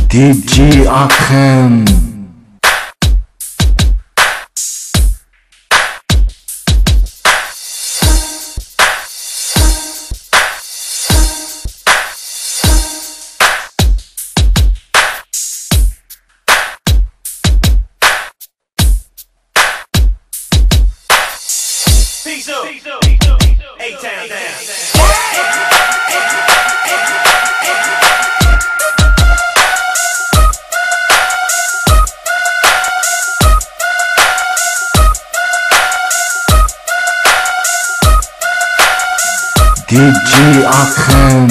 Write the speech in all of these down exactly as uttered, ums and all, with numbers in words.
די ג'י אכן Peace up, A-Town down. די ג'י אכן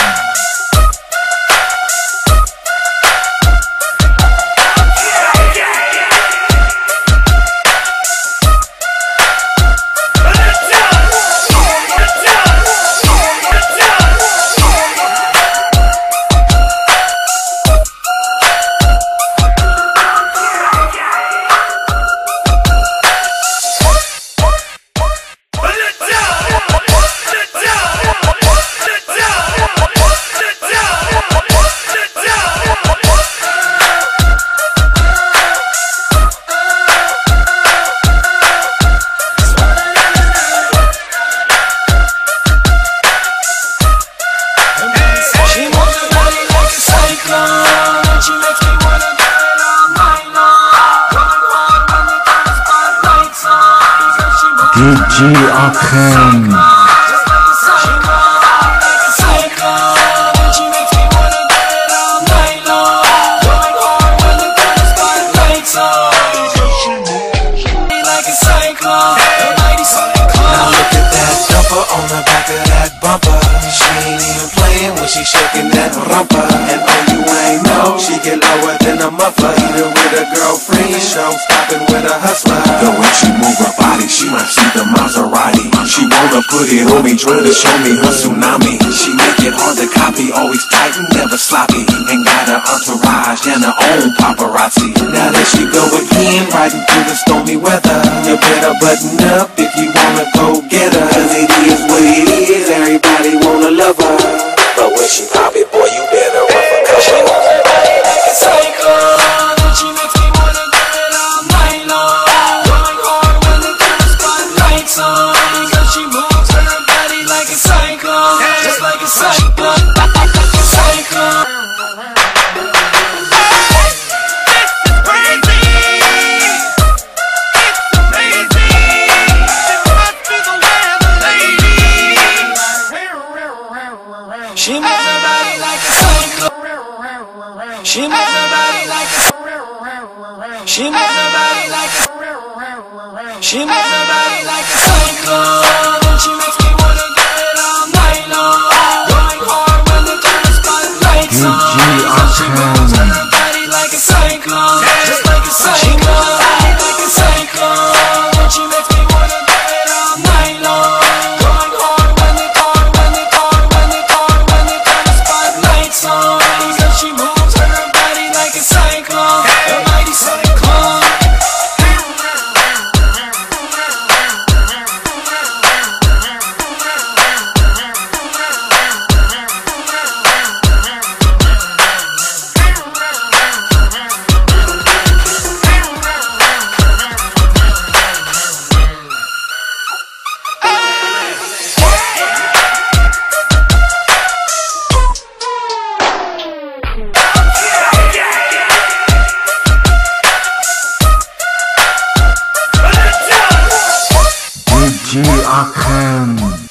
די ג'י אכן She shaking that rumpa, and oh, you ain't know she get lower than a muffler. Either with a girlfriend, show stopping with a hustler. The way she move her body, she might see the Maserati. She wanna put it on me, trying to show me her tsunami. She make it hard to copy, always tight and never sloppy. Ain't got her entourage and her own paparazzi. Now that she go again, riding through the stormy weather, you better button up if you wanna go get her. Cause it is what it is, everybody wanna love her. But when she pop it, boy, you better run for cover. She moves her body like a cyclone, and she makes me wanna do it all night long. Going hard when the kind of spotlight's on. Because she moves her body like a cyclone, just like a cyclone, like a cyclone. She moves her body like a cyclone. She moves her body like a She moves her body like a She moves her body like a cyclone. And she makes me wanna do it all night long. Going hard when the kind of spotlight's on. She moves her body like a cyclone, just like a cyclone. She moves her body like a cyclone. And she makes me wanna do it all night long. Going hard when the car, when the car, when the car, when the kind of spotlight's on. Because she moves her body like a cyclone, a mighty cyclone. די ג'י אכן